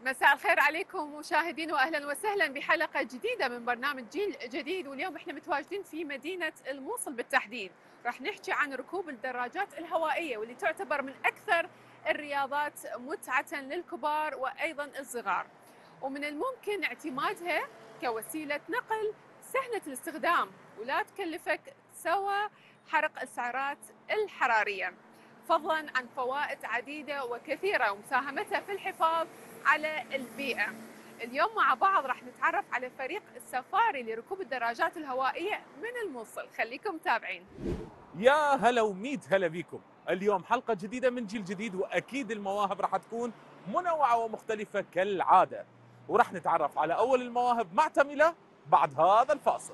مساء الخير عليكم مشاهدين واهلا وسهلا بحلقه جديده من برنامج جيل جديد، واليوم احنا متواجدين في مدينه الموصل بالتحديد. راح نحكي عن ركوب الدراجات الهوائيه واللي تعتبر من اكثر الرياضات متعه للكبار وايضا الصغار، ومن الممكن اعتمادها كوسيله نقل سهله الاستخدام ولا تكلفك سوى حرق السعرات الحراريه، فضلا عن فوائد عديده وكثيره ومساهمتها في الحفاظ على البيئة. اليوم مع بعض راح نتعرف على فريق السفاري لركوب الدراجات الهوائية من الموصل، خليكم متابعين. يا هلا وميت هلا بيكم. اليوم حلقة جديدة من جيل جديد، وأكيد المواهب راح تكون منوعة ومختلفة كالعادة، وراح نتعرف على أول المواهب مع تميلة بعد هذا الفاصل.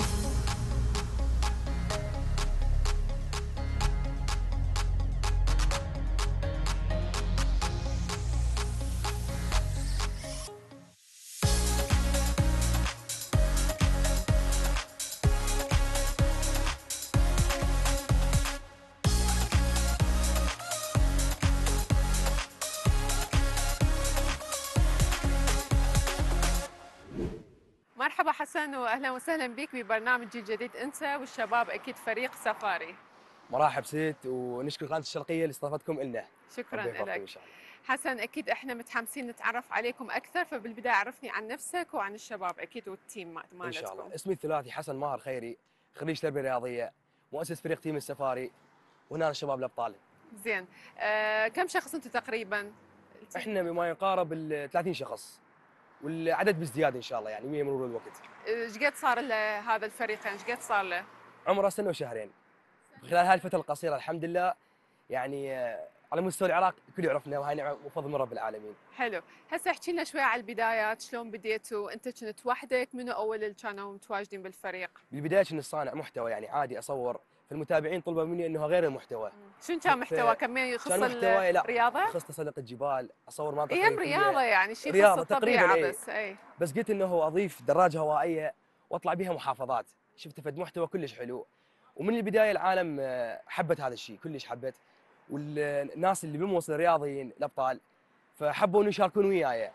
مرحبا حسن واهلا وسهلا بك ببرنامج جيل جديد، انت والشباب اكيد فريق سفاري. مرحب ست، ونشكر قناة الشرقية اللي استضافتكم لنا. شكرا ربي يوفقكم لك ان شاء الله. حسن. اكيد احنا متحمسين نتعرف عليكم اكثر، فبالبدايه عرفني عن نفسك وعن الشباب اكيد والتيم مالتكم. ان شاء الله. اسمي الثلاثي حسن ماهر خيري، خريج تربية رياضية، مؤسس فريق تيم السفاري، وهنا الشباب الابطال. زين، كم شخص انتم تقريبا؟ احنا بما يقارب ال 30 شخص، والعدد بازدياد ان شاء الله يعني مع مرور الوقت. ايش قد صار له هذا الفريق؟ يعني ايش قد صار له؟ عمره سنة وشهرين. خلال هاي الفترة القصيرة الحمد لله يعني على مستوى العراق الكل يعرفنا، وهاي نعمة وفضل من رب العالمين. حلو، هسه احكي لنا شوي على البدايات، شلون بديتوا؟ انت كنت وحدك؟ منو اول اللي كانوا متواجدين بالفريق؟ بالبداية كنت صانع محتوى يعني عادي اصور، فالمتابعين طلبوا مني انه غير المحتوى. شنو كان محتوى؟ كمان يخص كان محتوى الرياضه؟ يخص تسلق الجبال، اصور مناطق ايام ريفيه. رياضه يعني شيء يخص رياضه تقريبا الطبيعه اي. بس اي. بس قلت انه اضيف دراجه هوائيه واطلع بها محافظات، شفت فد محتوى كلش حلو. ومن البدايه العالم حبت هذا الشيء، كلش حبت، والناس اللي بالموصل الرياضيين الابطال فحبوا انه يشاركون وياي،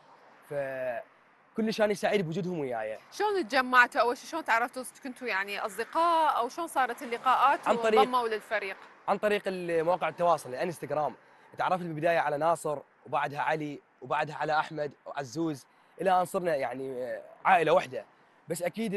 فكلش انا سعيد بوجودهم وياي. شلون تجمعتوا اول شيء؟ شلون تعرفتوا؟ كنتوا يعني اصدقاء او شلون صارت اللقاءات وانضموا للفريق؟ عن طريق مواقع التواصل، الانستغرام. تعرفت بالبدايه على ناصر، وبعدها علي، وبعدها على احمد وعزوز، الى ان صرنا يعني عائله واحده. بس اكيد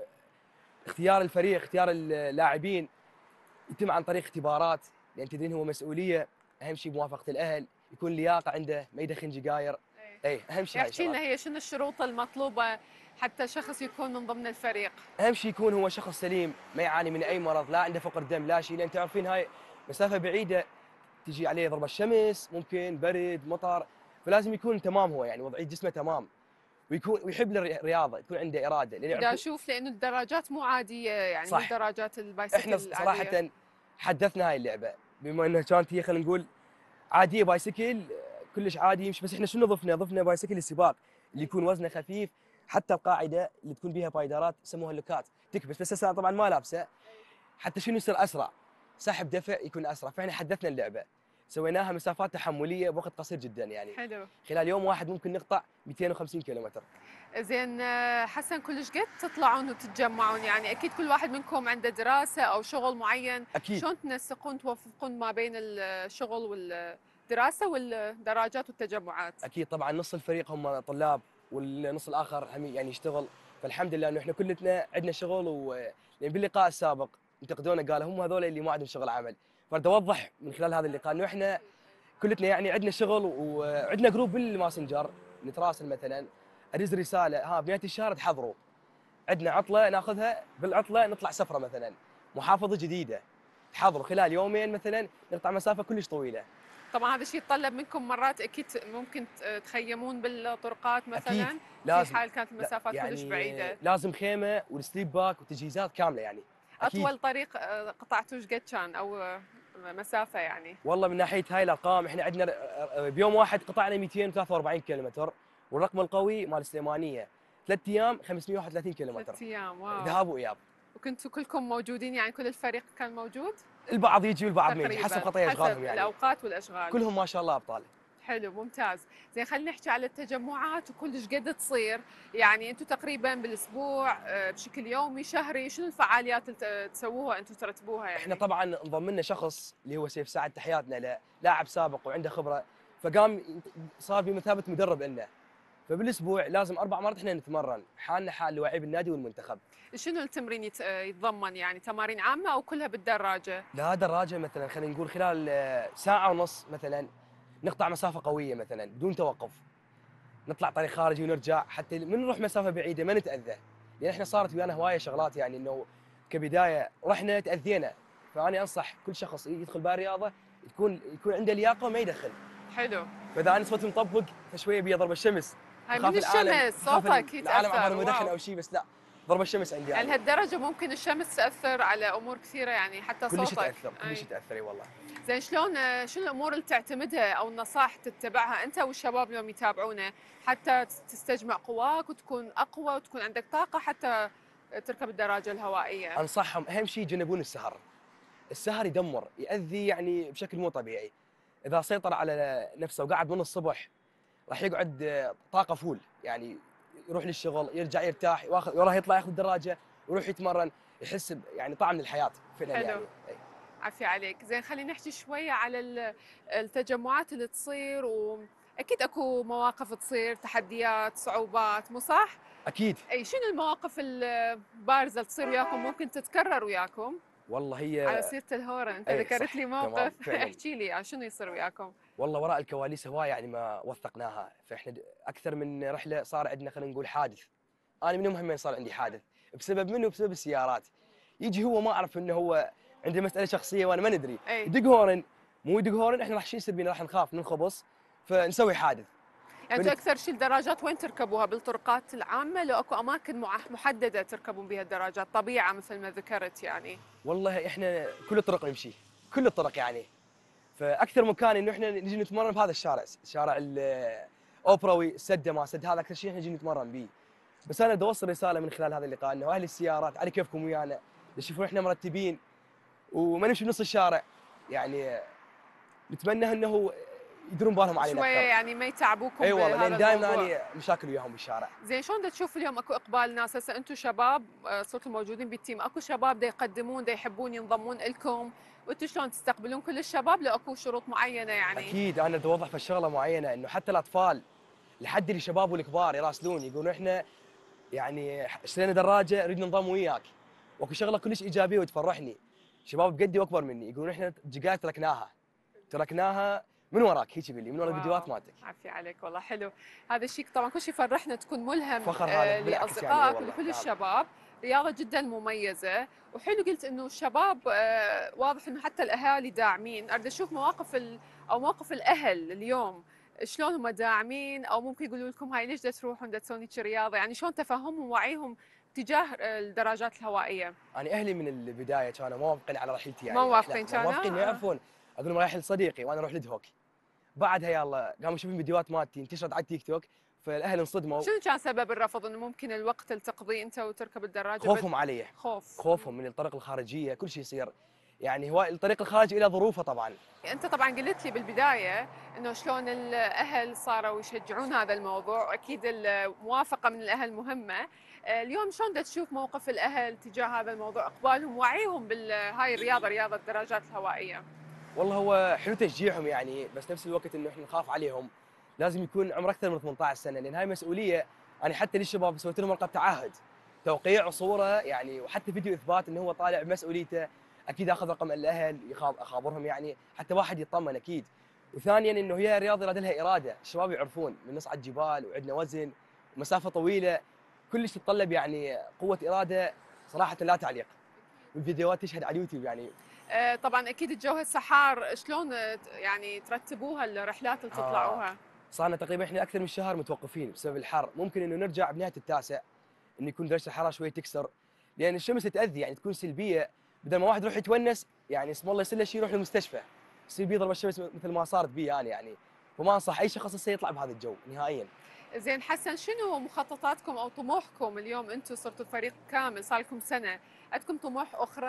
اختيار الفريق، اختيار اللاعبين يتم عن طريق اختبارات، لان تدرين هو مسؤوليه. اهم شيء موافقه الاهل، يكون لياقه عنده، ما يدخن سجاير. اي اهم شيء. احكي لنا هي شنو الشروط المطلوبه حتى شخص يكون من ضمن الفريق؟ اهم شيء يكون هو شخص سليم، ما يعاني من اي مرض، لا عنده فقر دم لا شيء، لان تعرفين هاي مسافه بعيده، تجي عليه ضربه الشمس، ممكن برد مطر، فلازم يكون تمام هو يعني وضعيه جسمه تمام، ويحب الرياضه، تكون عنده اراده. دا اشوف لانه الدراجات مو عاديه يعني، مو دراجات البايسكل احنا العاديه. صراحه حدثنا هاي اللعبه بما انها كانت هي خلينا نقول عاديه، بايسكل كلش عادي يمشي، بس احنا شنو ضفنا بايسكل السباق اللي يكون وزنه خفيف، حتى القاعده اللي تكون بها بايدرات يسموها اللوكات تكبس، بس هسه طبعا ما لابسه، حتى شنو يصير اسرع، سحب دفع يكون اسرع. فاحنا حدثنا اللعبه، سويناها مسافات تحمليه بوقت قصير جدا يعني. حلو. خلال يوم واحد ممكن نقطع 250 كيلومتر. زين حسن، كلش قد تطلعون وتتجمعون؟ يعني اكيد كل واحد منكم عنده دراسه او شغل معين. اكيد. شلون تنسقون توفقون ما بين الشغل والدراسه والدراجات والتجمعات؟ اكيد طبعا نص الفريق هم طلاب، والنص الاخر هم يعني يشتغل، فالحمد لله انه احنا كلنا عندنا شغل. يعني باللقاء السابق انتقدونا، قالوا هم هذول اللي ما عندهم شغل عمل، فبدي اوضح من خلال هذا اللقاء انه احنا كلنا يعني عندنا شغل، وعندنا جروب بالماسنجر نتراسل، مثلا اريز رساله ها بنهايه الشهر تحضروا، عندنا عطله ناخذها، بالعطله نطلع سفره مثلا محافظه جديده، تحضروا خلال يومين مثلا نقطع مسافه كلش طويله. طبعا هذا الشيء يتطلب منكم مرات اكيد ممكن تخيمون بالطرقات مثلا. أكيد لازم. في حال كانت المسافات يعني كلش بعيده لازم خيمه والسليب باك وتجهيزات كامله يعني. أكيد. اطول طريق قطعتوه ايش قد كان او مسافه يعني؟ والله من ناحيه هاي الارقام احنا عندنا بيوم واحد قطعنا 243 كيلومتر، والرقم القوي مال السليمانيه 3 ايام 531 كيلومتر. 3 ايام، واو. ذهاب واياب. وكنتوا كلكم موجودين يعني؟ كل الفريق كان موجود؟ البعض يجي والبعض ما يجي، تقريبا حسب قضايا اشغالهم حسب يعني. الاوقات والاشغال. كلهم ما شاء الله ابطال. حلو ممتاز. زين خلينا نحكي على التجمعات وكلش قد تصير، يعني انتم تقريبا بالاسبوع بشكل يومي شهري شنو الفعاليات اللي تسووها انتم ترتبوها احنا يعني؟ طبعا انضم لنا شخص اللي هو سيف سعد، تحياتنا له، لاعب سابق وعنده خبره، فقام صار بمثابه مدرب لنا. فبالاسبوع لازم 4 مرات احنا نتمرن، حالنا حال لواعيب النادي والمنتخب. شنو التمرين يتضمن يعني تمارين عامه او كلها بالدراجه؟ لا دراجه مثلا، خلينا نقول خلال ساعه ونص مثلا نقطع مسافه قويه مثلا بدون توقف، نطلع طريق خارجي ونرجع، حتى من نروح مسافه بعيده ما نتاذى، لان احنا صارت ويانا هوايه شغلات يعني انه كبدايه رحنا تاذينا. فانا انصح كل شخص يدخل بهالرياضه يكون عنده لياقه وما يدخل. حلو. فاذا انا صرت مطبق فشويه بي ضرب الشمس، هاي اخاف من العالم، الشمس اخاف صوتك العالم يتاثر. عبر مدخن واو. او شيء، بس لا، ضرب الشمس عندي يعني انا. لهالدرجه ممكن الشمس تاثر على امور كثيره يعني حتى كلش صوتك؟ تاثر، كلش اي. تاثر، اي والله. زين شلون شنو الامور اللي تعتمدها او النصائح تتبعها انت والشباب اليوم يتابعونه حتى تستجمع قواك وتكون اقوى وتكون عندك طاقه حتى تركب الدراجه الهوائيه؟ انصحهم اهم شيء يتجنبون السهر. السهر يدمر، يأذي يعني بشكل مو طبيعي. اذا سيطر على نفسه وقعد من الصبح راح يقعد طاقه فول، يعني يروح للشغل يرجع يرتاح، وراه يطلع ياخذ الدراجه ويروح يتمرن، يحس يعني طعم الحياه فعلا حلو. يعني. عافية عليك. زين خلينا نحكي شويه على التجمعات اللي تصير، واكيد اكو مواقف تصير، تحديات، صعوبات، مو صح؟ اكيد. اي شنو المواقف البارزه اللي تصير وياكم ممكن تتكرر وياكم؟ والله على هي سيرة الهورن انت اي ذكرت صح لي تمام موقف فعلا. احكي لي عن شنو يصير وياكم؟ والله وراء الكواليس هوايه يعني ما وثقناها، فاحنا اكثر من رحله صار عندنا خلينا نقول حادث. انا من يوم صار عندي حادث بسبب منه، بسبب السيارات. يجي هو ما اعرف انه هو عنده مساله شخصيه وانا ما ندري، اي. يدق هورن، مو يدق هورن، احنا راح شو يصير بينا، راح نخاف ننخبص فنسوي حادث. يعني انتم اكثر شيء الدراجات وين تركبوها؟ بالطرقات العامه لو اكو اماكن محدده تركبون بها الدراجات، طبيعه مثل ما ذكرت يعني؟ والله احنا كل الطرق نمشي، كل الطرق يعني. فاكثر مكان انه احنا نجي نتمرن بهذا الشارع، الشارع الاوبروي، السده ما سد، هذا اكثر شيء احنا نجي نتمرن به. بس انا بدي اوصل رساله من خلال هذا اللقاء انه اهل السيارات على كيفكم ويانا، تشوفون احنا مرتبين وما نمشي بنص الشارع، يعني نتمنى انه يديرون بالهم علينا شويه اكثر. يعني ما يتعبوكم اي والله، بهذا لان دائما الموضوع. اني مشاكل وياهم بالشارع. زين شلون دا تشوف اليوم اكو اقبال ناس؟ هسه انتم شباب صرتوا موجودين بالتيم، اكو شباب دا يقدمون دا يحبون ينضمون لكم، وانتم شلون تستقبلون كل الشباب لو اكو شروط معينه يعني؟ اكيد انا بدي اوضح في الشغله معينه، انه حتى الاطفال لحد الشباب والكبار يراسلون يقولون احنا يعني اشترينا دراجه نريد ننضم وياك. واكو شغله كلش ايجابيه وتفرحني، شباب بقدي واكبر مني يقولون احنا جقاية تركناها من وراك، هيك يقول لي من ورا الفيديوهات مالتك. عافية عليك والله. حلو هذا الشيء، طبعا كل شيء يفرحنا تكون ملهم فخر هذا بالعكس يعني. اي لاصدقائك والله ولكل نعم. الشباب. رياضه جدا مميزه. وحلو قلت انه الشباب واضح انه حتى الاهالي داعمين. اريد اشوف مواقف او موقف الاهل اليوم، شلون هم داعمين، او ممكن يقولوا لكم هاي ليش دا تروحون دا تسوون هيك رياضه، يعني شلون تفهمهم ووعيهم تجاه الدراجات الهوائيه؟ انا اهلي من البدايه كانوا موافقين على رحلتي يعني. ما موافقين لا موافقين، ما كانوا؟ يعرفون. اقول لهم رايح لصديقي وانا اروح لدهوك. بعدها يلا قاموا يشوفون فيديوهات مالتي انتشرت على التيك توك، فالاهل انصدموا. شنو كان سبب الرفض؟ انه ممكن الوقت اللي تقضيه انت وتركب الدراجه خوفهم علي، خوف. خوفهم من الطريق الخارجيه، كل شيء يصير يعني. هو الطريق الخارجي له ظروفه طبعا. انت طبعا قلت لي بالبدايه انه شلون الاهل صاروا يشجعون هذا الموضوع، واكيد الموافقه من الاهل مهمه. اليوم شلون بدك تشوف موقف الاهل تجاه هذا الموضوع، اقبالهم، وعيهم بالهاي الرياضه، رياضه الدراجات الهوائيه؟ والله هو حلو تشجيعهم يعني، بس نفس الوقت انه احنا نخاف عليهم. لازم يكون عمره اكثر من 18 سنه، لان هاي مسؤوليه. انا حتى للشباب سويت لهم ورقه تعهد، توقيع وصوره يعني، وحتى فيديو اثبات انه هو طالع بمسؤوليته. اكيد اخذ رقم الاهل، اخابرهم يعني حتى واحد يطمن اكيد. وثانيا انه هي رياضه لها اراده، الشباب يعرفون من نصعد جبال وعندنا وزن ومسافه طويله، كلش تتطلب يعني قوه اراده صراحه لا تعليق. والفيديوهات تشهد على اليوتيوب يعني. طبعا اكيد الجو هسه حار، شلون يعني ترتبوها الرحلات اللي تطلعوها؟ صارنا تقريبا احنا اكثر من شهر متوقفين بسبب الحر، ممكن انه نرجع بنهايه التاسع، انه يكون درجه الحراره شوي تكسر، لان الشمس تاذي يعني تكون سلبيه. بدل ما واحد يروح يتونس يعني اسم الله يسلم شيء يروح المستشفى، يصير بيضرب الشمس مثل ما صارت بي انا يعني. فما انصح اي شخص هسه يطلع بهذا الجو نهائيا. زين حسن، شنو مخططاتكم او طموحكم اليوم؟ انتم صرتوا فريق كامل صار لكم سنه، عندكم طموح اخرى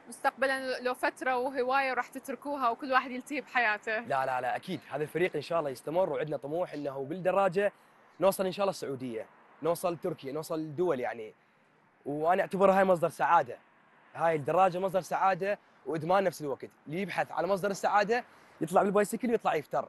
مستقبلا لو فتره وهوايه راح تتركوها وكل واحد يلتهي بحياته؟ لا لا لا اكيد هذا الفريق ان شاء الله يستمر، وعندنا طموح انه بالدراجه نوصل ان شاء الله السعوديه، نوصل تركيا، نوصل الدول يعني. وانا اعتبرها هاي مصدر سعاده، هاي الدراجه مصدر سعاده وادمان نفس الوقت. اللي يبحث على مصدر السعاده يطلع بالبايسكل ويطلع يفتر،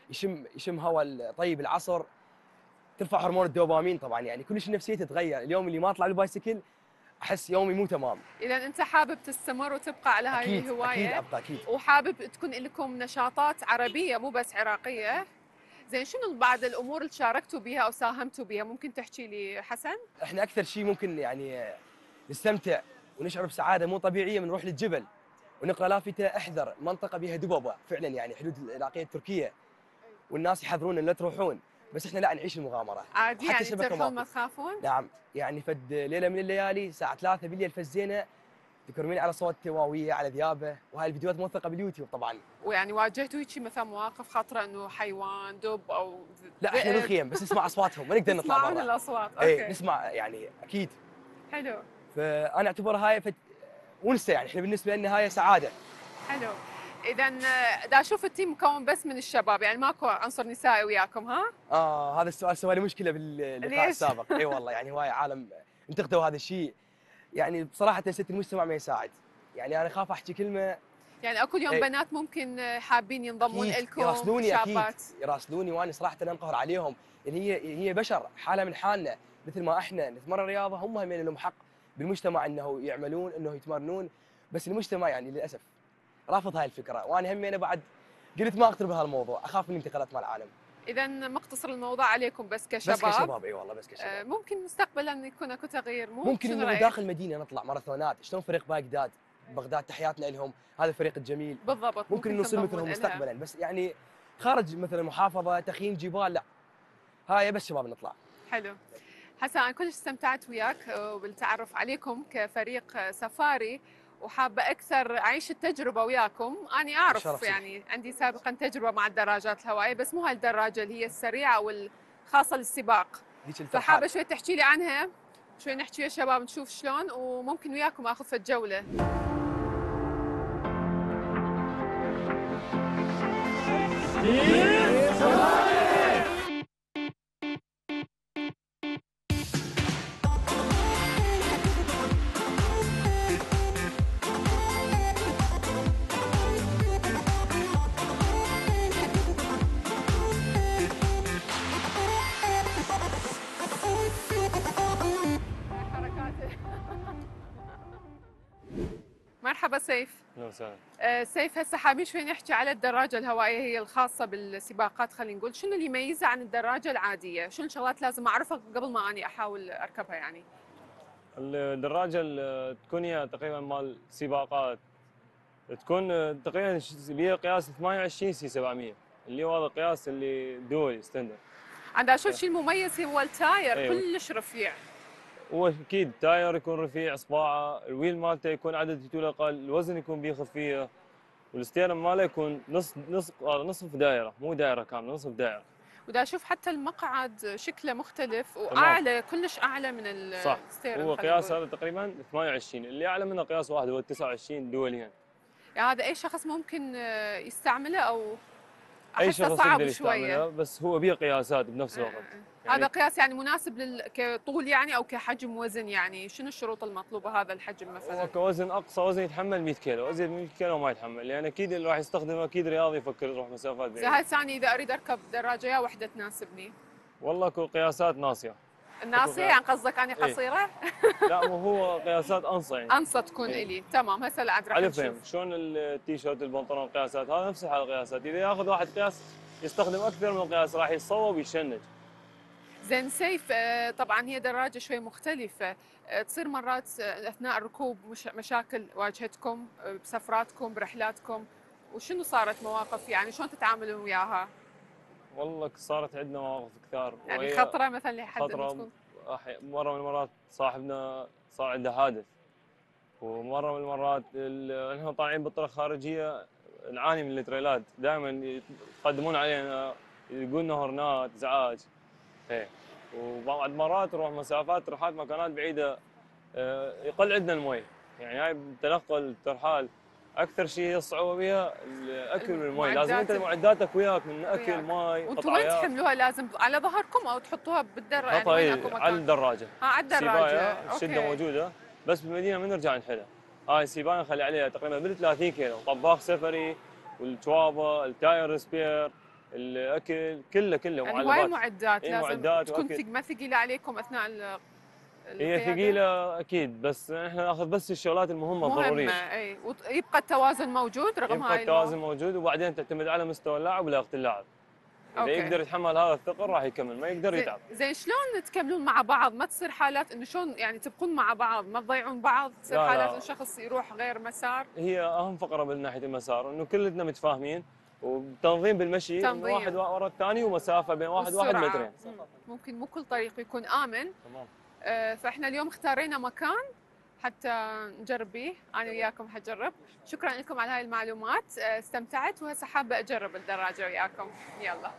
يشم هواء طيب العصر، ترفع هرمون الدوبامين طبعا، يعني كل شيء نفسيته تتغير. اليوم اللي ما اطلع بالبايسكل احس يومي مو تمام. اذا انت حابب تستمر وتبقى على هاي اكيد الهوايه، ابقى اكيد. وحابب تكون لكم نشاطات عربيه مو بس عراقيه. زين، شنو بعض الامور اللي شاركتوا بها او ساهمتوا بها؟ ممكن تحكي لي حسن؟ احنا اكثر شيء ممكن يعني نستمتع ونشعر بسعاده مو طبيعيه من نروح للجبل ونقرا لافته احذر منطقه بها دببه، فعلا يعني حدود العراقيه التركيه، والناس يحذرون ان لا تروحون، بس احنا لا نعيش المغامره. عادي وحتى يعني شبكه تروحون ما مواقف. تخافون؟ نعم يعني فد ليله من الليالي الساعه 3 بالليل فزينا تكرمين على صوت واويه على ذيابه، وهاي الفيديوهات موثقه باليوتيوب طبعا. ويعني واجهتوا هيك مثلا مواقف خطره انه حيوان دب او لا احنا ذئب؟ بالخيم بس نسمع اصواتهم ما نقدر نطلع تسمعون برا. الاصوات؟ اي اوكي، نسمع يعني اكيد. حلو. فانا اعتبرها هاي ونسه، يعني احنا بالنسبه لنا هاي سعاده. حلو. اذا دا اشوف التيم مكون بس من الشباب، يعني ماكو عنصر نسائي وياكم ها؟ هذا السؤال سوى لي مشكله باللقاء ليش؟ السابق. اي والله يعني هواي عالم انتقدوا هذا الشيء، يعني بصراحه ست المجتمع ما يساعد، يعني انا خاف احكي كلمه. يعني اكو اليوم إيه. بنات ممكن حابين ينضمون اكيد لكم، يراسلوني، اكيد شابات؟ يراسلوني، وانا صراحه انقهر عليهم، لان هي بشر حاله من حالنا، مثل ما احنا نتمرن رياضه هم همين لهم حق بالمجتمع انه يعملون انه يتمرنون، بس المجتمع يعني للاسف رافض هاي الفكره، وانا همين بعد قلت ما اقترب بهالموضوع، اخاف من انتقادات مال العالم. اذا مقتصر الموضوع عليكم بس كشباب؟ بس كشباب اي والله بس كشباب. ممكن مستقبلا يكون اكو تغيير، مو ممكن شنو انه رايك؟ داخل المدينه نطلع ماراثونات، شلون فريق بغداد تحياتنا لهم، هذا الفريق الجميل. بالضبط، ممكن انه نصير تنضمون مثلهم لها. مستقبلا، بس يعني خارج مثلا المحافظه تخييم جبال لا، هاي بس شباب نطلع. حلو. حسن، أنا كلش استمتعت وياك وبالتعرف عليكم كفريق سفاري، وحابة أكثر أعيش التجربة وياكم. أنا أعرف الشرف يعني عندي سابقا تجربة مع الدراجات الهوائية، بس مو هالدراجة اللي هي السريعة والخاصة للسباق. ذيك فحابة الفرحات. شوي تحكي لي عنها، شوي نحكي يا شباب نشوف شلون، وممكن وياكم آخذ في الجولة. حركاته. مرحبا سيف. اهلا وسهلا. سيف، هسه حابين شوي نحكي على الدراجة الهوائية، هي الخاصة بالسباقات. خلينا نقول شنو اللي يميزها عن الدراجة العادية؟ شنو الشغلات لازم أعرفها قبل ما أني أحاول أركبها يعني؟ الدراجة اللي تكون هي تقريبا مال سباقات، تكون تقريبا بها قياس 28 سي 700 اللي هو هذا القياس اللي دولي ستاندرد. عند أشوف شيء المميز هو التاير، أيوة. كلش رفيع. هو اكيد التاير يكون رفيع صباعه، الويل مالته يكون عدد فتول اقل، الوزن يكون بيه خفيه، والستيرن ماله يكون نصف دائره، مو دائره كامله، نصف دائره. ودا أشوف حتى المقعد شكله مختلف تمام. وأعلى، كلش أعلى من صح. الستيرن. هو قياس هذا تقريبا 28، اللي اعلى منه قياس واحد هو 29 دوليا. يعني هذا أي شخص ممكن يستعمله أو اي أحسه شخص صعب يقدر شوية؟ يستعمله، بس هو بيه قياسات بنفس الوقت. هذا قياس يعني مناسب كطول يعني او كحجم وزن؟ يعني شنو الشروط المطلوبه هذا الحجم مثلا؟ هو كوزن اقصى وزن يتحمل 100 كيلو، ازيد من 100 كيلو ما يتحمل، لان يعني اكيد اللي راح يستخدمه اكيد رياضي يفكر يروح مسافات زي بعيده. هاي ثاني اذا اريد اركب دراجه يا وحده تناسبني؟ والله اكو قياسات ناصيه. الناصيه يعني قصدك اني إيه. قصيره؟ لا مو هو قياسات انصى يعني. انصى تكون إيه. الي، تمام. هسه عاد راح على نشوف. فهم شلون التيشيرت البنطلون قياسات، هذا نفس الحال قياسات، اذا ياخذ واحد قياس يستخدم اكثر من قياس راح يتصوب ويشنج. زين سيف، طبعا هي دراجه شوي مختلفه، تصير مرات اثناء الركوب مشاكل واجهتكم بسفراتكم برحلاتكم؟ وشنو صارت مواقف يعني شلون تتعاملون وياها؟ والله صارت عندنا مواقف كثار، يعني وهي خطره مثلا لحد خطره. تكون؟ مره من المرات صاحبنا صار عنده حادث، ومره من المرات نحن طالعين بالطرق الخارجيه نعاني من التريلات، دائما يقدمون علينا يقولون هورنات ازعاج. ايه. وبعض مرات نروح مسافات رحلات مكانات بعيده، يقل عندنا المي، يعني هاي بالتنقل الترحال اكثر شيء هي الصعوبه بها الاكل والمي، لازم انت معداتك وياك من اكل مي وانتم وين قطعيات. تحملوها؟ لازم على ظهركم او تحطوها بالدراجه؟ يعني نحطها وين اكو على مكان؟ الدراجه. على الدراجه. الشده اوكي. موجوده، بس بالمدينه ما نرجع نحلها. هاي السيبايه نخلي عليها تقريبا بال 30 كيلو، طباخ سفري والتوابه التاير سبير الاكل كله يعني هواي معلبات. معدات اي لازم معدات تكون واكل. ما ثقيله عليكم اثناء هي القياده؟ ثقيله اكيد، بس احنا ناخذ بس الشغلات المهمه الضروريه. اي، ويبقى التوازن موجود رغم يبقى هاي التوازن موجود، وبعدين تعتمد على مستوى اللاعب ولياقه اللاعب. اذا اوكي. يقدر يتحمل هذا الثقل راح يكمل، ما يقدر يتعب. زين شلون تكملون مع بعض؟ ما تصير حالات انه شلون يعني تبقون مع بعض ما تضيعون بعض؟ تصير لا حالات لا، انه شخص يروح غير مسار؟ هي اهم فقره من ناحيه المسار انه كلنا متفاهمين، وتنظيم بالمشي انه واحد تنظيم ورا الثاني، ومسافه بين واحد والسرعة. مترين. ممكن مو كل طريق يكون امن. تمام. فاحنا اليوم اختارينا مكان حتى نجرب به، انا وياكم حجرب. شكرا لكم على هاي المعلومات، استمتعت وهسه حابه اجرب الدراجه وياكم. يلا.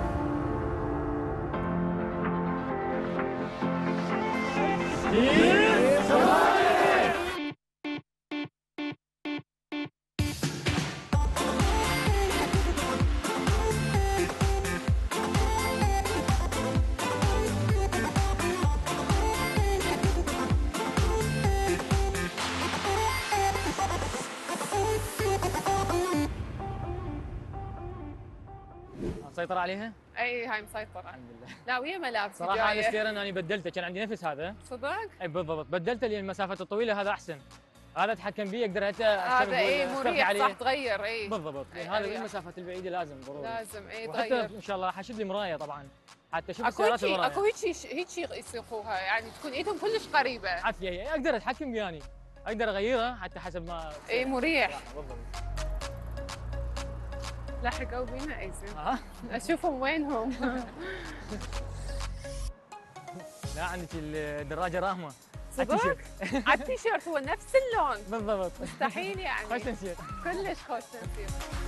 مسيطر عليها؟ اي هاي مسيطره الحمد لله. لا ويا ملابس صراحه جاية. هذا الستيرن انا بدلته، كان عندي نفس هذا. صدق؟ اي بالضبط، بدلته للمسافات الطويله، هذا احسن. هذا اتحكم به، اقدر حتى هذا اي استرخي مريح عليه. صح، تغير اي بالضبط، أي هذا أريح. بالمسافات البعيده لازم ضروري. لازم اي وحتى تغير. ان شاء الله راح اشد لي مرايه طبعا، حتى اشوف اكو السيارات هيك اللي اكو ورايا. هيك يسوقوها، يعني تكون ايدهم كلش قريبه. عافيه هي، اقدر اتحكم بياني، اقدر اغيرها حتى حسب ما اي مريح. بالضبط. لاحقوا بينا اي زين. اشوفهم وينهم. لا عندك الدراجه راهمه. صدق؟ على التيشيرت هو نفس اللون. بالضبط. مستحيل يعني. خوش تنسيق. كلش خوش تنسيق.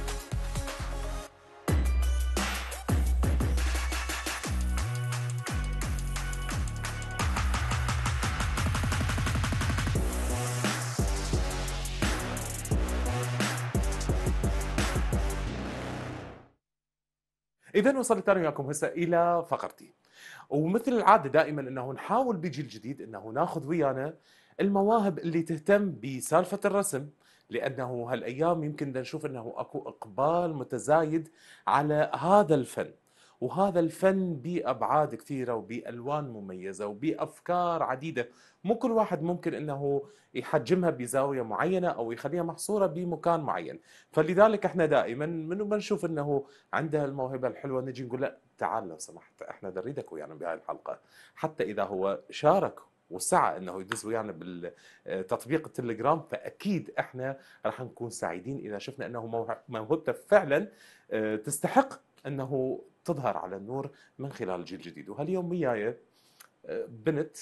إذا وصلت أنا وياكم هسه إلى فقرتي، ومثل العادة دائما أنه نحاول بجيل جديد أنه ناخذ ويانا المواهب اللي تهتم بسالفة الرسم، لأنه هالأيام يمكن نشوف أنه أكو إقبال متزايد على هذا الفن، وهذا الفن بأبعاد كثيرة وبألوان مميزة وبأفكار عديدة، مو كل واحد ممكن أنه يحجمها بزاوية معينة أو يخليها محصورة بمكان معين. فلذلك احنا دائما من ما نشوف أنه عنده الموهبة الحلوة نجي نقول له تعال لو سمحت احنا نريدك ويانا بهاي الحلقة، حتى إذا هو شارك وسعى انه يدز ويانا بالتطبيق التليجرام، فاكيد احنا راح نكون سعيدين اذا شفنا انه موهبته فعلا تستحق انه تظهر على النور من خلال الجيل الجديد. وهاليوم وياي بنت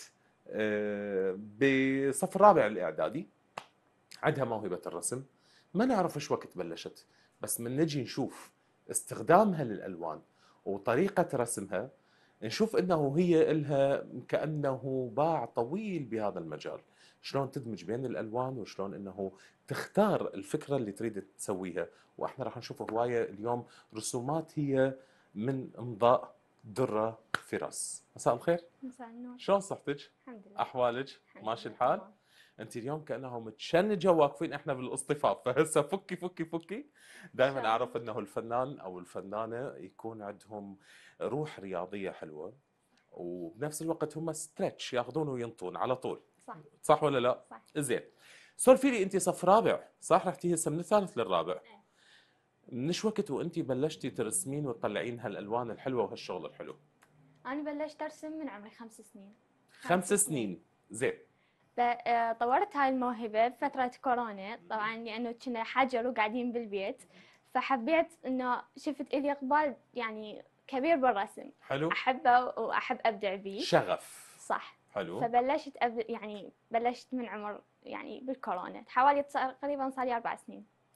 بصف الرابع الاعدادي، عندها موهبة الرسم، ما نعرف ايش وقت بلشت، بس من نجي نشوف استخدامها للالوان وطريقة رسمها نشوف انه هي إلها كأنه باع طويل بهذا المجال، شلون تدمج بين الالوان وشلون انه تختار الفكرة اللي تريد تسويها. واحنا راح نشوف هواية اليوم رسومات هي من امضاء درة فراس. مساء الخير. مساء النور. شلون صحتك؟ الحمد لله. احوالك؟ الحمد ماشي لله الحال؟ تمام. انت اليوم كانه متشنجه واقفين احنا بالاصطفاف، فهسه فكي فكي فكي. دائما اعرف انه الفنان او الفنانه يكون عندهم روح رياضيه حلوه، وبنفس الوقت هم ستريتش ياخذون وينطون على طول. صح. صح ولا لا؟ صح. زين. سولفي لي، انت صف رابع صح؟ رحتي هسه من الثالث للرابع. من ايش وقت وانت بلشتي ترسمين وتطلعين هالالوان الحلوه وهالشغل الحلو؟ أنا بلشت أرسم من عمري 5 سنين. 5 سنين. زين. طورت هاي الموهبة بفترة كورونا طبعا، لأنه كنا حجر وقاعدين بالبيت، فحبيت إنه شفت إلي إقبال يعني كبير بالرسم. حلو. أحبه وأحب أبدع بيه. شغف. صح. حلو. فبلشت يعني بلشت من عمر يعني بالكورونا حوالي تقريبا صار لي 4 سنين.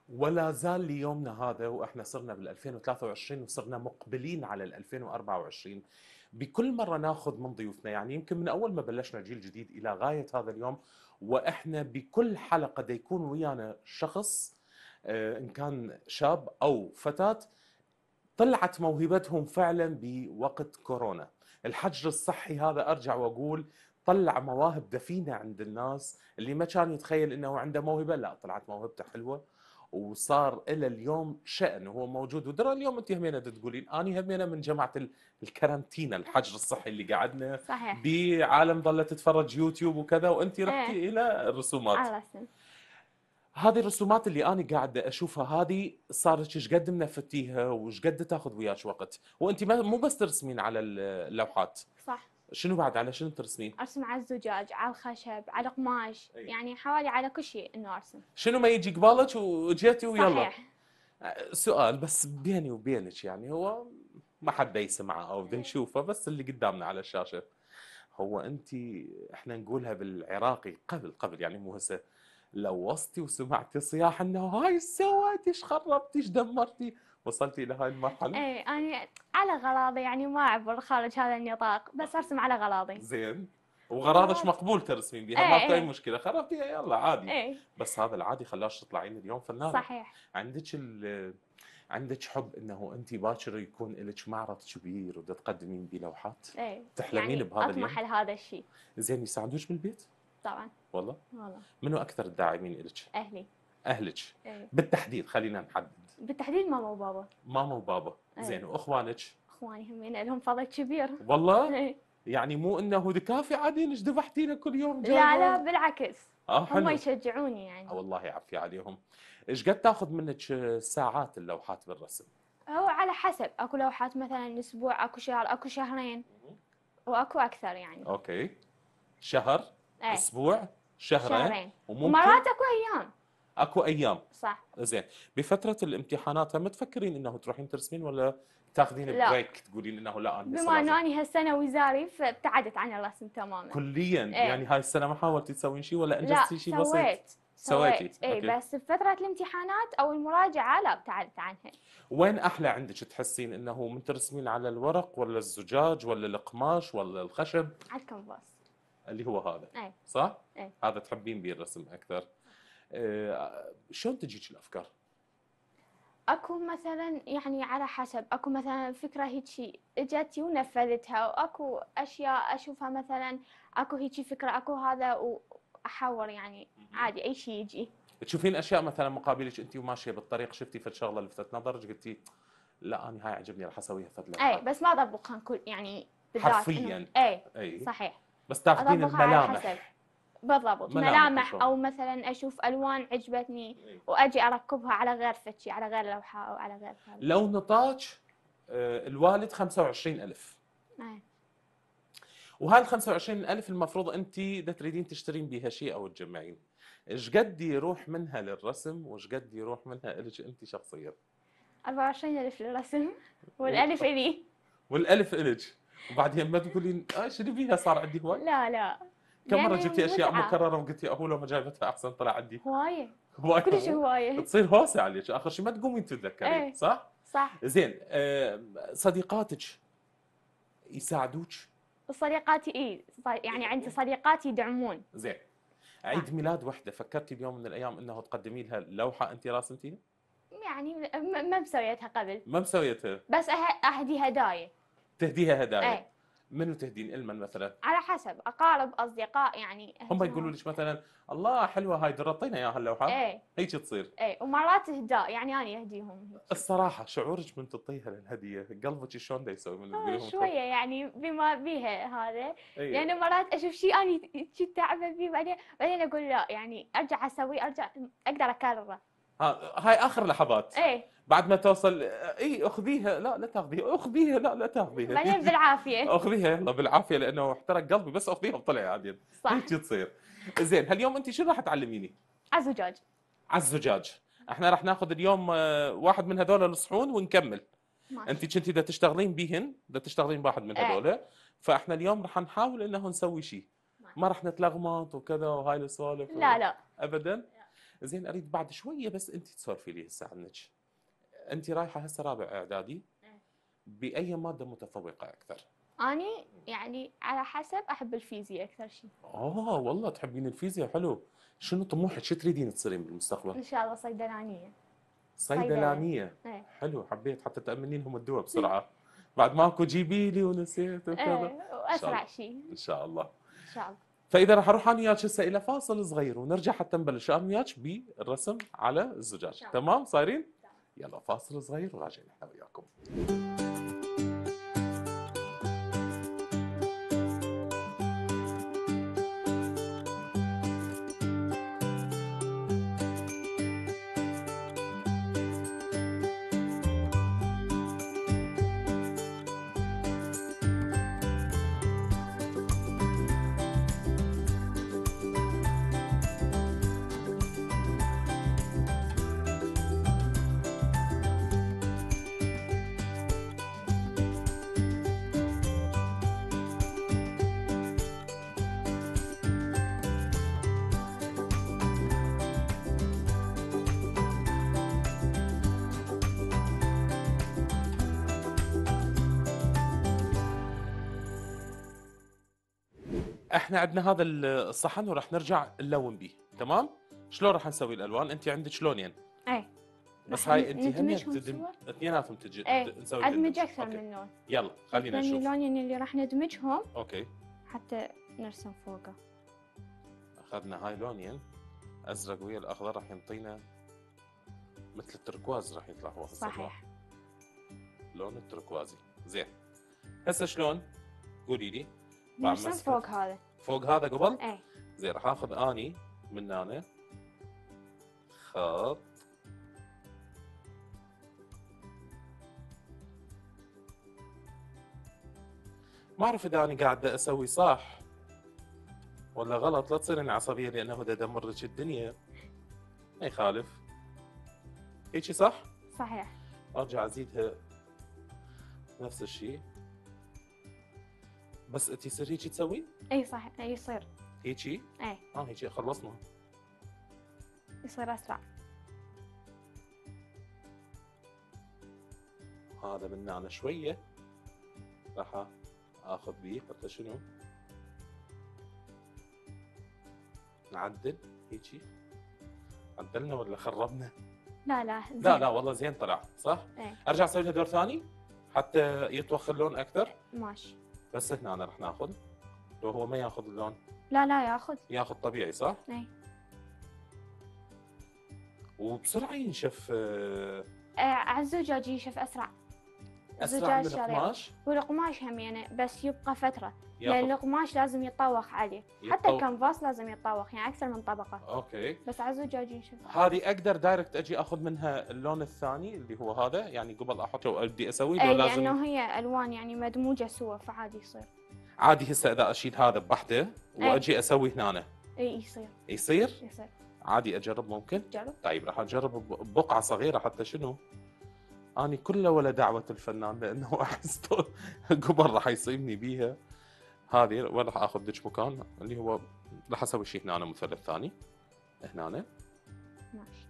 ولا زال ليومنا هذا واحنا صرنا بال 2023 وصرنا مقبلين على ال 2024 بكل مره ناخذ من ضيوفنا، يعني يمكن من اول ما بلشنا جيل جديد الى غايه هذا اليوم، واحنا بكل حلقه دا يكون ويانا شخص ان كان شاب او فتاه طلعت موهبتهم فعلا بوقت كورونا. الحجر الصحي هذا ارجع واقول طلع مواهب دفينه عند الناس، اللي ما كان يتخيل انه عنده موهبه لا طلعت موهبته حلوه، وصار الى اليوم شأن وهو موجود. ودرا اليوم انت همينه تقولين اني همينه من جماعه الكارانتينا الحجر الصحي اللي قعدنا صحيح. بعالم ظلت تتفرج يوتيوب وكذا، وانت رحتي إيه. الى الرسومات. على رسم. هذه الرسومات اللي انا قاعد اشوفها هذه صارت ايش قد منفتيها وايش قد تاخذ وياك وقت، وانت مو بس ترسمين على اللوحات، صح. شنو بعد على شنو ترسمين؟ ارسم على الزجاج، على الخشب، على قماش، أي. يعني حوالي على كل شيء انه ارسم. شنو ما يجي قبالك وجيتي ويلا. صحيح. سؤال بس بيني وبينك، يعني هو ما حد يسمعه او بده يشوفه، بس اللي قدامنا على الشاشه، هو انت احنا نقولها بالعراقي قبل يعني مو هسه، لو وصتي وسمعتي صياح انه هاي ايش سويتي ايش خربتي ايش دمرتي، وصلتي الى هاي المرحله؟ ايه انا على غراضي يعني ما اعبر خارج هذا النطاق، بس ارسم على غراضي. زين. وغراضك مقبول ترسمين بيها، ايه ماكو اي ايه. مشكله، خربتيها يلا عادي. ايه. بس هذا العادي خلاش تطلعين اليوم فنانه. صحيح. عندك حب انه انت باكر يكون لك معرض كبير وتقدمين بلوحات؟ ايه. تحلمين يعني بهذا اليوم؟ اطمح لهذا الشيء. زين يساعدوش بالبيت؟ طبعا. والله؟ والله. منو اكثر الداعمين لك؟ اهلي. اهلك؟ ايه. بالتحديد خلينا نحدد. بالتحديد ماما وبابا. ماما وبابا. أيه. زين واخوانك؟ اخواني همين لهم فضل كبير. والله؟ ايه. يعني مو انه دكافي عادي انك ذبحتينا كل يوم لا لا بالعكس. هم حلو. يشجعوني يعني. والله يعفي عليهم. ايش قد تاخذ منك ساعات اللوحات بالرسم؟ هو على حسب، اكو لوحات مثلا اسبوع، اكو شهر، اكو شهرين، واكو اكثر يعني. اوكي. شهر؟ ايه. اسبوع؟ شهرين؟ وممكن ومرات اكو ايام. اكو ايام. صح. زين. بفتره الامتحانات هم تفكرين انه تروحين ترسمين ولا تاخذين لا. بريك تقولين انه لا انا بما انه اني هالسنه وزاري فابتعدت عن الرسم تماما. كليا؟ ايه. يعني هاي السنه ما حاولتي تسوين شيء ولا لا انجزتي شيء بسيط؟ سويت. اي أوكي. بس بفتره الامتحانات او المراجعه لا ابتعدت عنها. وين احلى عندك تحسين انه من ترسمين على الورق ولا الزجاج ولا القماش ولا الخشب؟ على الكنفاس. اللي هو هذا. اي. صح؟ اي. هذا تحبين به الرسم اكثر. شلون تجيك الافكار؟ اكو مثلا يعني على حسب، اكو مثلا فكره هيك اجتي ونفذتها، واكو اشياء اشوفها مثلا اكو هيك فكره اكو هذا واحور يعني عادي اي شيء يجي. تشوفين اشياء مثلا مقابلك انت وماشيه بالطريق شفتي فد شغله لفتت نظرك قلتي لا انا هاي عجبني راح اسويها فد لوحة. اي بس ما اطبقها كل يعني بالذات حرفيا. اي. صحيح. بس تاخذين اطبقها على الملامح. حسب. بالضبط ملامح او مثلا اشوف الوان عجبتني واجي اركبها على غير فتشي، على غير لوحه او على غير هذا. لو نطاج الوالد 25,000 وهاي ال 25,000 المفروض انت دا تريدين تشترين بيها شيء او تجمعين، ايش قد يروح منها للرسم وايش قد يروح منها لك انت شخصيا؟ 24,000 للرسم والالف الي. والالف الك، وبعدين ما تقولين شنو بيها صار عندي هواي؟ لا كم مرة يعني جبتي اشياء متعة. مكررة وقلتي اهو لو ما جايبتها احسن طلع عندي؟ هواية. هواية. كلش هواية. تصير هوسة عليك، اخر شيء ما تقومين تتذكرين. ايه. صح؟ صح. زين صديقاتك يساعدوك؟ صديقاتي يعني عندي صديقات يدعمون. زين. عيد ميلاد وحده فكرتي بيوم من الايام انه تقدمي لها لوحه انت راسمتيها؟ يعني ما مسويتها قبل. ما مسويتها؟ بس اهدي هدايا. تهديها هدايا؟ ايه. منو تهدين؟ المن مثلا؟ على حسب، اقارب اصدقاء يعني هم يقولوا لك مثلا الله حلوه هاي درطينا اياها اللوحه؟ ايه. هيك تصير؟ ايه. ومرات اهداء يعني انا اهديهم هيك. الصراحه شعورك من تعطيها الهديه قلبك شلون دا يسوي من تقولي لهم شويه يعني بما بيها هذا. أيه. يعني مرات اشوف شيء انا كنت تعبان فيه بعدين اقول لا يعني ارجع اسويه، اقدر اكرره. هاي اخر لحظات. ايه. بعد ما توصل اي اخذيها لا تاخذيها، اخذيها لا تاخذيها، بعدين بالعافيه. اخذيها يلا بالعافيه لانه احترق قلبي بس اخذيها وطلع عادي. صح. هيك تصير. زين هاليوم انت شو راح تعلميني؟ على الزجاج. على الزجاج. احنا راح ناخذ اليوم واحد من هذول الصحون ونكمل. ماشي. انت كنتي دا تشتغلين بيهن، دا تشتغلين بواحد من هذول، فاحنا اليوم راح نحاول انه نسوي شيء. ما راح نتلغمط وكذا وهاي السوالف. لا ابدا. زين اريد بعد شويه بس انت تسولفي لي هسه عنك. انت رايحه هسه رابع اعدادي، باي ماده متفوقه اكثر؟ اني يعني على حسب، احب الفيزياء اكثر شيء. والله تحبين الفيزياء، حلو. شنو طموحك؟ شو تريدين تصيرين بالمستقبل؟ ان شاء الله صيدلانيه. صيدلانيه. ايه. حلو، حبيت حتى تأمنين لهم الدواء بسرعه. بعد ماكو جيبي لي ونسيت وكذا. ايه واسرع شيء ان شاء الله. ان شاء الله. فاذا راح اروح انا وياك هسه الى فاصل صغير ونرجع حتى نبلش انا وياك بالرسم على الزجاج. تمام صايرين؟ يلا فاصل صغير وراجعين احنا وياكم. احنا عندنا هذا الصحن وراح نرجع نلون به، تمام؟ شلون راح نسوي الالوان؟ انت عندك لونين. ايه. بس راح هاي انت ندمجهم هن سوا؟ اثنيناتهم تجي ايه نسوي ادمج الإندماج. اكثر أوكي. من لون. يلا خلينا نشوف. اللونين اللي راح ندمجهم اوكي. حتى نرسم فوقه. اخذنا هاي لونين، ازرق ويا الاخضر راح ينطينا مثل التركواز، راح يطلع هو هسه صحيح. لون التركوازي. زين هسه شلون؟ قولي لي. نرسم فوق هذا. فوق هذا قبل؟ ايه. زين راح اخذ اني من هنا خط ما اعرف اذا انا قاعد اسوي صح ولا غلط، لا تصيرين عصبيه لانه دا دمرك الدنيا. ما يخالف. هيجي صح؟ صحيح. ارجع ازيدها نفس الشيء. بس انت يصير هيجي تسوي؟ اي صح، اي يصير. هيجي؟ ايه هيجي خلصنا. يصير اسرع. هذا من هنا شويه راح اخذ بيه حتى شنو؟ نعدل هيجي. عدلنا ولا خربنا؟ لا زين. لا والله زين طلع صح؟ ايه. ارجع اسوي لها دور ثاني حتى يتوخى اللون اكثر. ماشي. بس هنا أنا راح ناخذ، لو هو ما ياخذ اللون لا ياخذ طبيعي صح؟ ايه. وبسرعه ينشف. على الزجاج ينشف اسرع. اسرع من الزجاج شريط. القماش. والقماش هم يعني بس يبقى فتره، ياخذ. لان القماش لازم يطوخ عليه. حتى الكنفاس لازم يطوخ يعني اكثر من طبقه. اوكي. بس على الزجاج ينشف. هذه اقدر دايركت اجي اخذ منها اللون الثاني اللي هو هذا، يعني قبل احطه وابدي اسوي اي له لازم. لانه هي الوان يعني مدموجه سوا فعادي يصير. عادي هسه اذا اشيل هذا بوحده واجي اسوي هنا اي يصير. يصير؟ يصير. عادي اجرب ممكن؟ جرب. طيب راح اجرب بقعه صغيره حتى شنو؟ اني كله ولا دعوه الفنان لانه احس قبل راح يصيبني بيها. هذه وين راح اخذ ذيك مكان اللي هو راح اسوي شيء هنا مثلث ثاني هنا. ماشي.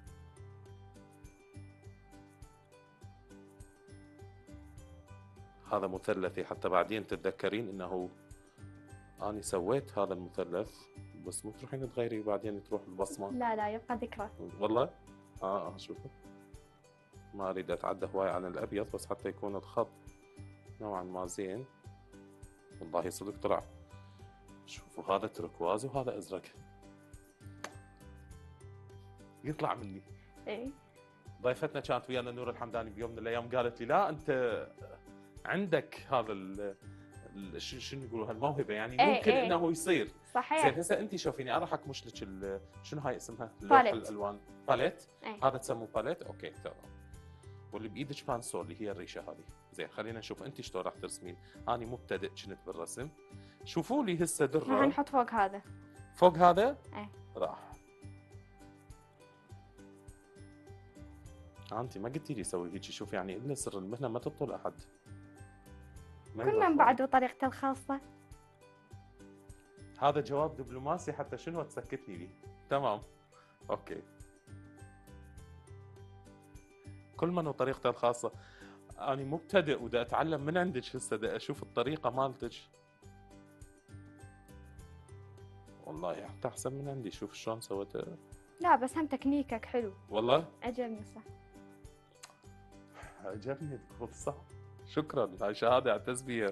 هذا مثلثي حتى بعدين تتذكرين انه اني سويت هذا المثلث، بس مو تروحين تغيري وبعدين تروح البصمه. لا يبقى ذكرى. والله شوفوا ما اريد اتعدى هواي عن الابيض بس حتى يكون الخط نوعا ما زين. والله صدق طلع. شوفوا هذا تركواز وهذا ازرق يطلع مني. اي. ضيفتنا كانت ويانا نور الحمداني بيوم من الايام قالت لي لا انت عندك هذا شنو يقولوا هالموهبه يعني ممكن انه يصير. صحيح. زين هسه انت شوفيني انا راح اكمش لك شنو هاي اسمها؟ لوح الالوان. باليت. هذا تسموه باليت. اوكي تمام. واللي بايدك بانسول اللي هي الريشه هذه. زين خلينا نشوف انت شلون راح ترسمين. اني مبتدئ كنت بالرسم. شوفوا لي هسه دره راح نحط فوق هذا. فوق هذا؟ ايه. راح. انت ما قلتي لي سوي هيك. شوف يعني الا سر المهنه ما تبطل احد. كل من بعده طريقته الخاصه. هذا جواب دبلوماسي حتى شنو تسكتني لي. تمام اوكي. كل من وطريقته الخاصه. انا مبتدئ ودا اتعلم من عندك هسه، دا اشوف الطريقه مالتك. والله حتى احسن من عندي. شوف شلون سويتها. لا بس هم تكنيكك حلو، والله عجبني صح. عجبني تقول صح. شكرا، هاي شهاده اعتز بيها.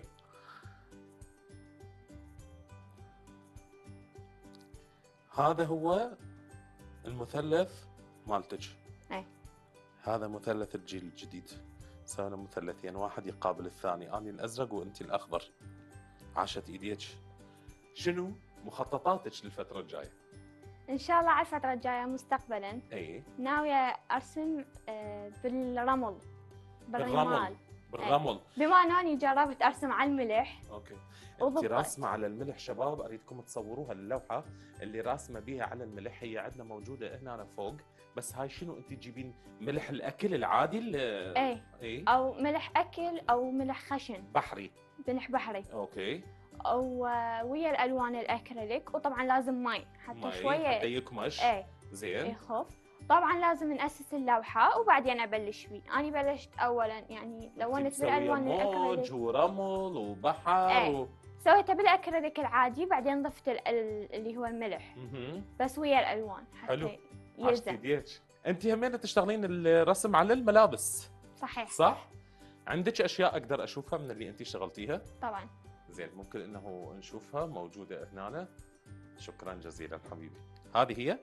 هذا هو المثلث مالتك. اي هذا مثلث الجيل الجديد. سوينا مثلثين، واحد يقابل الثاني، انا الازرق وانت الاخضر. عاشت ايديك. شنو مخططاتك للفتره الجايه؟ ان شاء الله على الفترة الجاية مستقبلا اي ناوية ارسم بالرمل، بالرمال. بالرمل. بما اني جربت ارسم على الملح اوكي. انت وضبطت. راسمه على الملح شباب، اريدكم تصوروها اللوحه اللي راسمه بيها على الملح، هي عندنا موجوده هنا فوق. بس هاي شنو انت تجيبين ملح الاكل العادي اي اي او ملح اكل او ملح خشن، بحري. ملح بحري، اوكي. او ويا الالوان الاكريليك، وطبعا لازم ماي حتى ماي شويه حتى يكمش. اي زين. يخف. طبعا لازم نأسس اللوحة وبعدين أبلش فيه. أنا بلشت أولا يعني لونت بالألوان موج الأكريليك، ورمل وبحر ايه سويته بالأكريليك العادي، بعدين ضفت اللي هو الملح بس ويا الألوان حتى حلو. يلزم. يديك. انت همين تشتغلين الرسم على الملابس صحيح صح؟ عندك اشياء اقدر اشوفها من اللي انت اشتغلتيها؟ طبعا. زين، ممكن انه نشوفها موجوده هنا. شكرا جزيلا حبيبي. هذه هي.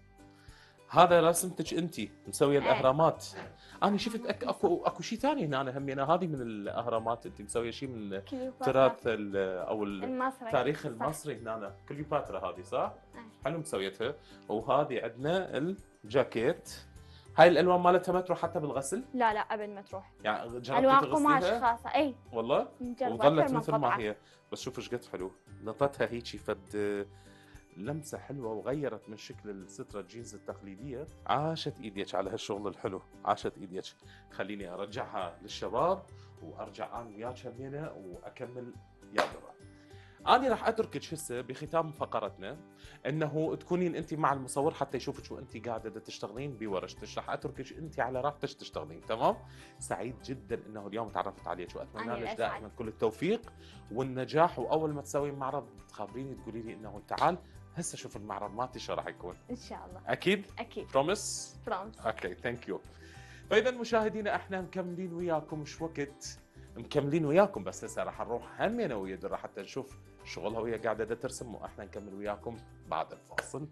هذا رسمتك انت مسويه الاهرامات. انا شفت اكو شيء ثاني هنا همينه. هذه من الاهرامات، انت مسويه شيء من التراث او المصري، التاريخ المصري هنا. كليوباترا هذه صح؟ أي. حلو مسويتها. وهذه عندنا الجاكيت. هاي الالوان مالتها ما تروح حتى بالغسل؟ لا لا قبل ما تروح. يعني جربتي ألوان قماش تغسليها؟ خاصة اي والله؟ جربت وظلت أكثر من مثل ما قطعة. هي. بس شوف ايش قد حلو. نطتها هيجي فد لمسه حلوه وغيرت من شكل السترة جينز التقليديه. عاشت ايديك على هالشغل الحلو، عاشت ايديك. خليني ارجعها للشباب وارجع انا وياك همينه واكمل يا درا. أنا راح أتركك هسه بختام فقرتنا أنه تكونين أنت مع المصور حتى يشوفك وأنت قاعدة تشتغلين بورشتك. راح أتركك أنت على راحتك تشتغلين، تمام؟ سعيد جدا أنه اليوم تعرفت عليك، وأتمنى لك دائما كل التوفيق والنجاح. وأول ما تسوين معرض تخابريني تقولي لي أنه تعال هسه شوف المعرض مالتي شو راح يكون. ان شاء الله. أكيد؟ اكيد. بروميس؟ بروميس. اوكي ثانك يو. فاذا مشاهدينا احنا مكملين وياكم، مش وقت مكملين وياكم، بس هسه راح نروح هم انا ويا درا حتى نشوف شغلها وهي قاعده ترسم، واحنا نكمل وياكم بعد الفاصل.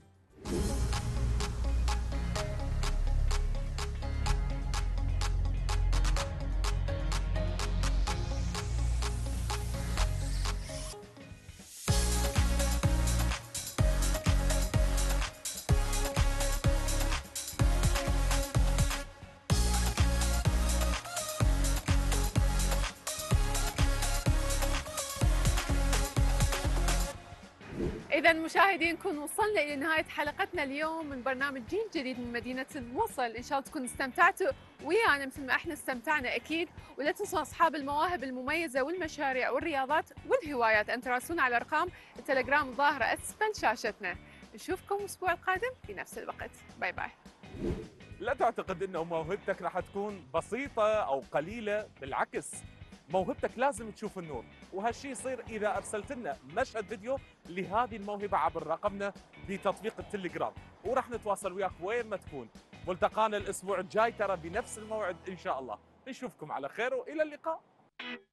إذا مشاهدين نكون وصلنا إلى نهاية حلقتنا اليوم من برنامج جيل جديد من مدينة الموصل. إن شاء الله تكونوا استمتعتوا ويانا مثل ما احنا استمتعنا أكيد. ولا تنسوا أصحاب المواهب المميزة والمشاريع والرياضات والهوايات أن تراسلونا على أرقام التليجرام الظاهرة أسفل شاشتنا. نشوفكم الأسبوع القادم في نفس الوقت. باي باي. لا تعتقد انه موهبتك راح تكون بسيطه او قليله، بالعكس موهبتك لازم تشوف النور، وهالشيء يصير اذا ارسلت لنا مشهد فيديو لهذه الموهبه عبر رقمنا بتطبيق التليجرام، وراح نتواصل وياك وين ما تكون. ملتقانا الاسبوع الجاي ترى بنفس الموعد ان شاء الله. نشوفكم على خير والى اللقاء.